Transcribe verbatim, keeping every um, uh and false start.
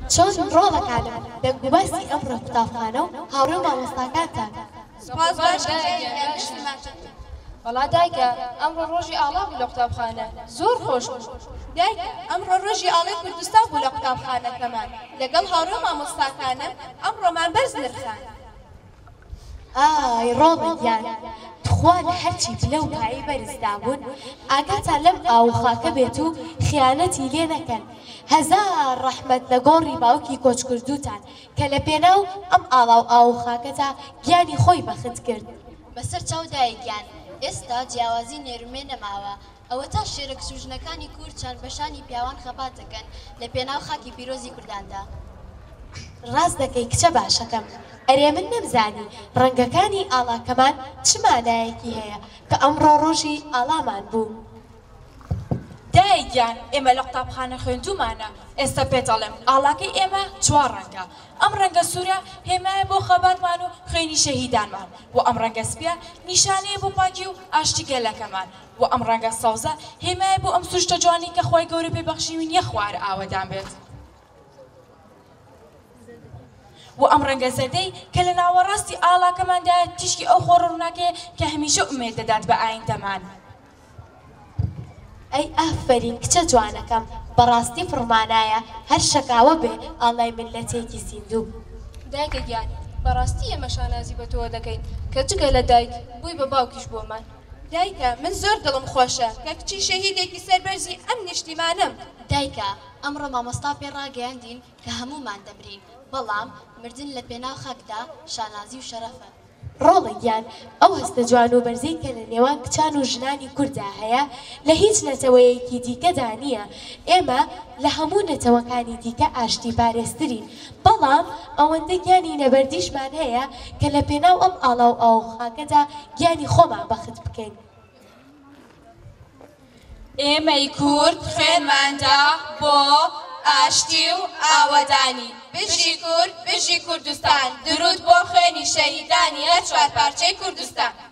چۆن ڕۆڵەکانم دەنگ و باسی ئەمڕۆ قوتابخانە و هاوڕێ و مامۆستاکانتان. سپاس باشە. وەڵا دایکە ئەمڕۆ ڕۆژی ئاڵا بوو لە قوتابخانە زۆر خۆش بوو. دایکە ئەمڕۆ ڕۆژی ئاڵای کوردستان بوو لە قوتابخانەکەمان لەگەڵ هاوڕێ مامۆستاکانم ئەمڕۆمان بەرز نرخان. ئای ڕۆڵەیان توخوا لە هەرچی پلە و پایی بەرزدا بوون ئاگاتان لەم ئاوخاکە بێت و خیانەتی لێ نەکەن. هەزار ڕەحمەت لە گۆڕی باوکی کۆچکردوتان کە لە پێناو ئەم ئاڵا و ئاوخاکەدا گیانی خۆی بەخت کرد. بەسەر چاو دایکیان ئێستا جیاوازی نێرومێ نەماوە ئەوە تا شێرە سوژنەکانی کورد چەند بەشانی پیاوان خەپات دەکەن لە پێناو خاکی پیرۆزی کورداندا. ڕاست دەکەی کچە باشەکەم. ئەرێ من نەمزانی ڕەنگەکانی ئاڵاکەمان چ مانایەکی هەیە کە ئەمڕۆ ڕۆژی ئاڵامان بوو. دایکیان ئێمە لە قوتابخانە خوێندوومانە ئێستا پێدەڵێم ئاڵاکەی ئێمە چوار ڕەنگە. ئەم ڕەنگە سوورە هێمایە بۆ خەباتمان و خوێنی شەهیدانمان و ئەم ڕەنگە سپیە نیشانەیە بۆ پاکی و ئاشتی گەلەکەمان و ئەم ڕەنگە سەوزە هێمایە بۆ ئەم سوشتە جوانی کە خۆی گەورە پێبەخشیون یە خوارە ئاوەدان بێت و ئەم ڕەنگە زەردەی کە لە ناوەڕاستی ئاڵاکەماندایە تیشکی ئەو خۆڕڕووناکەیە کە هەمیشە ئومێد دەدات بە ئایندەمان. ئەی ئافرین کچە جوانەکەم بەڕاستی فڕمانایە هەر شەکاوە بێ ئاڵای ملەتێکی زیندوو. دایکە گیان بەڕاستی ئێمە شانازی بە تۆ دەکەین کە جگە لە دایک بووی بە باوکیش بۆمان. دایکە من زۆر دڵم خۆشە کە کچی شەهیدێکی سەربەرزی ئەم نیشتیمانم. دایکە ئەمڕۆ مامۆستا پێ ڕاگەیاندین کە هەمومان دەمرین بەڵام مردن لە پێناو خاکدا شانازی و شەرەفە. ڕۆڵەگیان ئەو هەستە جوان و بەرزەی کە لە نێوان کچان و ژنانی کووردا هەیە لە هیچ نەتەوەیەکی دیکەدا نییە. ئێمە لە هەموو نەتەوەکانی دیکە ئاشتی پارێزترین بەڵام ئەوەندە گیانی نەبەردیشمان هەیە کە لە پێناو ئەم ئاڵا و ئاوخاکەدا گیانی خۆمان بەخت بکەین. ئێمەی کورد خوێنماندا بۆ ئاشتی و ئاوەدانی بژی کورد بژی کوردستان درود بۆ خوێنی شەهیدانی هەر چوار پارچەی کوردستان.